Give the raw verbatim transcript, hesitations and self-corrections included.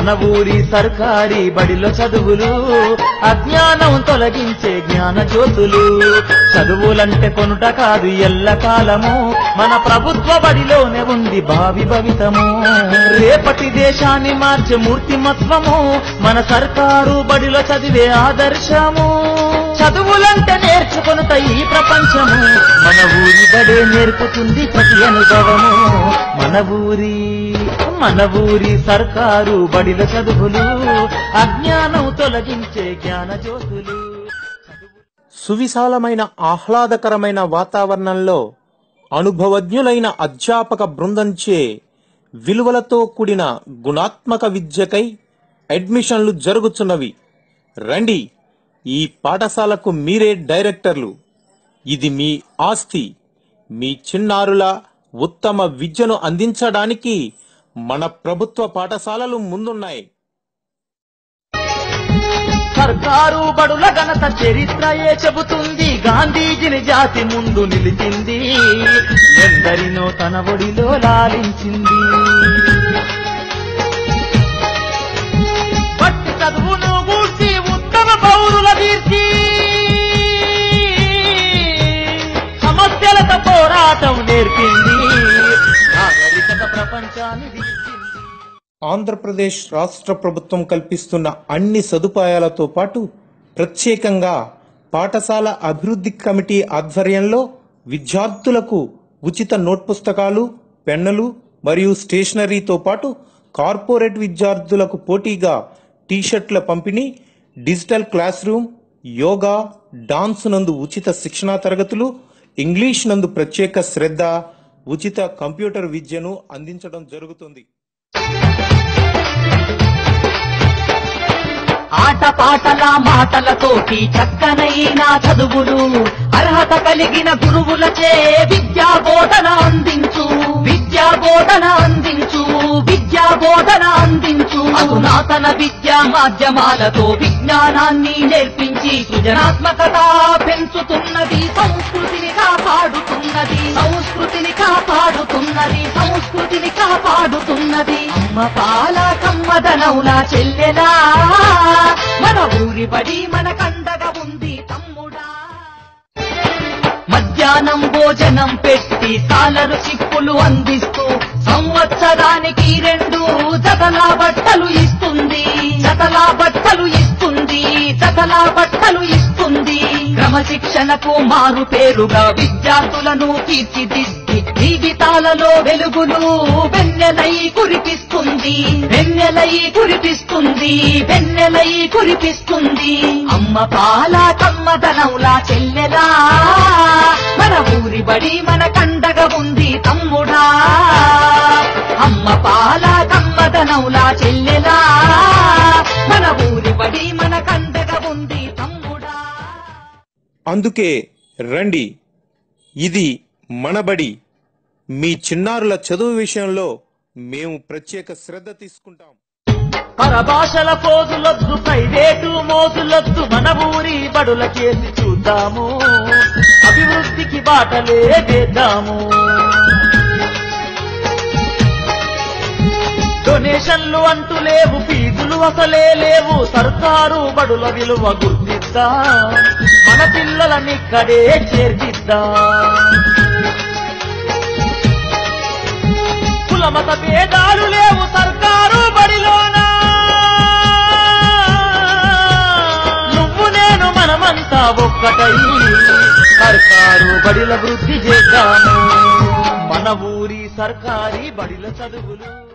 మన ఊరి సర్కారీ బడిలో చదువులు అజ్ఞానం తొలగించే జ్ఞాన జ్యోతులు చదువులంటే కొనుట కాదు ఎల్లకాలము మన ప్రభుత్వ బడిలోనే ఉంది భావి భవితము రేపటి దేశాన్ని మార్చే మూర్తిమత్వము మన సర్కారు బడిలో చదివే ఆదర్శము చదువులంటే నేర్చుకొనుట ఈ ప్రపంచము మన ఊరి బడే నేర్పుతుంది ప్రతి అనుభవము మన ఊరి మన ఊరి సర్కారు బడిల చదువులు అజ్ఞానం తొలగించే జ్ఞాన జ్యోతులు సువిశాలమైన ఆహ్లాదకరమైన వాతావరణంలో అనుభవజ్ఞులైన అధ్యాపక బృందంచే విలువలతో కూడిన గుణాత్మక విద్యకై అడ్మిషన్లు జరుగుతున్నవి. రండి, ఈ పాఠశాలకు మీరే డైరెక్టర్లు. ఇది మీ ఆస్తి. మీ చిన్నారుల ఉత్తమ విద్యను అందించడానికి మన ప్రభుత్వ పాఠశాలలు ముందున్నాయి. సర్కారు బడుల ఘనత చరిత్రయే చెబుతుంది. గాంధీజీని జాతి ముందు నిలిచింది. ఎందరినో తన ఒడిలో లాలించింది. బట్టి చదువును గూర్చి ఉత్తమ పౌరుల తీర్చి సమస్యలతో పోరాటం నేర్పింది. నాగరికత ప్రపంచాన్ని ఆంధ్రప్రదేశ్ రాష్ట్ర ప్రభుత్వం కల్పిస్తున్న అన్ని సదుపాయాలతో పాటు ప్రత్యేకంగా పాఠశాల అభివృద్ధి కమిటీ ఆధ్వర్యంలో విద్యార్థులకు ఉచిత నోట్ పుస్తకాలు, పెన్నులు మరియు స్టేషనరీతో పాటు కార్పొరేట్ విద్యార్థులకు పోటీగా టీషర్ట్ల పంపిణీ, digital class room, yoga, dance నందు ఉచిత శిక్షణా తరగతులు, ఇంగ్లీష్ నందు ప్రత్యేక శ్రద్ధ, ఉచిత కంప్యూటర్ విద్యను అందించడం జరుగుతుంది. ఆట పాటల మాటలతోటి చక్కనైన చదువులు అర్హత కలిగిన గురువులచే విద్యా బోధన అందించు విద్యా బోధన అందించు విద్యా బోధన అందించు అధునాతన విద్యా మాధ్యమాలతో విజ్ఞానాన్ని నేర్పించి సృజనాత్మకత పెంచుతున్నది. సంస్కృతిని కాపాడుతున్నది సంస్కృతిని కాపాడుతున్నది సంస్కృతిని కాపాడుతున్నది. అమ్మ పాల కమ్మదనవులా చెల్లెలా మన ఊరి బడి మన కండగా ఉంది తమ్ముడా. మధ్యాహ్నం భోజనం పెట్టి సాలరు చిప్పులు అందిస్తూ సంవత్సరానికి రెండు జతలా బట్టలు ఇస్తుంది జతలా బట్టలు ఇస్తుంది జతలా బట్టలు ఇస్తుంది. క్రమశిక్షణకు మారు పేరుగా విద్యార్థులను తీర్చిదిద్ది జీవితాలలో వెలుగులు వెన్నెలై కురిపిస్తుంది వెన్నెలై కురిపిస్తుంది వెన్నెలై కురిపిస్తుంది. అమ్మ పాల కమ్మదనవులా చెల్లెలా మన ఊరి బడి మన కండగా ఉంది తమ్ముడా. అమ్మ పాల కమ్మదనవులా చెల్లెలా మన ఊరి బడి మన కండగా ఉంది తమ్ముడా. అందుకే రండి, ఇది మన బడి. మీ చిన్నారుల చదువు విషయంలో మేము ప్రత్యేక శ్రద్ధ తీసుకుంటాం. పరభాషల పోజులొద్దు, ప్రైవేటు మోజులొద్దు, మన ఊరి బడుల చేసి చూద్దాము. అభివృద్ధికి బాటలే వేద్దాము. డొనేషన్లు అంటూ లేవు, ఫీజులు అసలే లేవు. సర్కారు బడుల విలువ గుర్తిద్దాం, మన పిల్లలనిక్కడే చేర్చిద్దాం. కులమత భేదాలు లేవు సర్కారు బడిలోనా. నువ్వు నేను మనమంతా ఒక్కటై సర్కారు బడిల వృద్ధి చేద్దాము. మన ఊరి సర్కారీ బడిల చదువులు